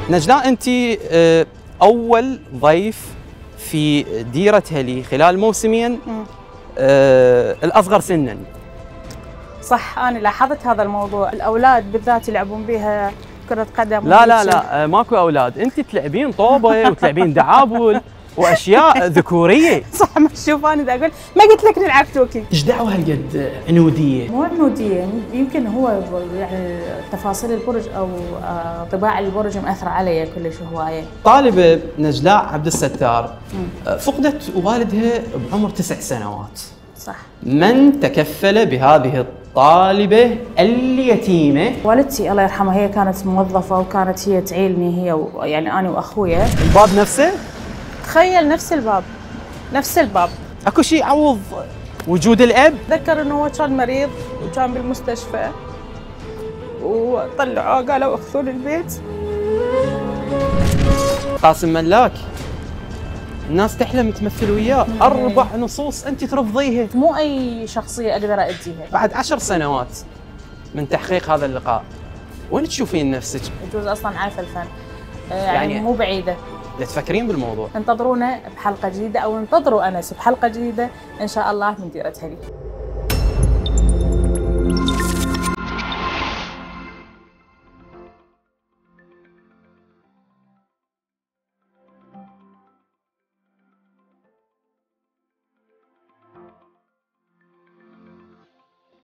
نجلاء، أنت أول ضيف في ديرة هلي خلال موسمين الأصغر سناً. صح، أنا لاحظت هذا الموضوع، الأولاد بالذات يلعبون بها كرة قدم. لا ماكو أولاد، أنت تلعبين طوبة وتلعبين دعابل وأشياء ذكورية. صح، ما تشوف أنا إذا أقول ما قلت لك نلعب توكي. إيش دعوة هالقد عنودية؟ مو عنودية، يمكن هو يعني تفاصيل البرج أو طباع البرج مأثرة علي كلش هواية. طالبة نجلاء عبد الستار فقدت والدها بعمر 9 سنوات. صح. من تكفل بهذه الطالبة اليتيمة؟ والدتي الله يرحمها، هي كانت موظفة وكانت هي تعيلني، هي يعني أنا وأخويا. الباب نفسه؟ تخيل نفس الباب، نفس الباب. اكو شيء يعوض وجود الاب؟ تذكر انه هو كان مريض وكان بالمستشفى وطلعوه قالوا اخذوه للبيت. قاسم ملاك الناس تحلم تمثل وياه، 4 نصوص انت ترفضيها. مو اي شخصيه اقدر اديها. بعد 10 سنوات من تحقيق هذا اللقاء وين تشوفين نفسك؟ يجوز اصلا عارفه الفن، يعني مو بعيده. لا تفكرين بالموضوع؟ انتظرونا بحلقه جديده، او انتظروا انس بحلقه جديده ان شاء الله من ديرة هلي.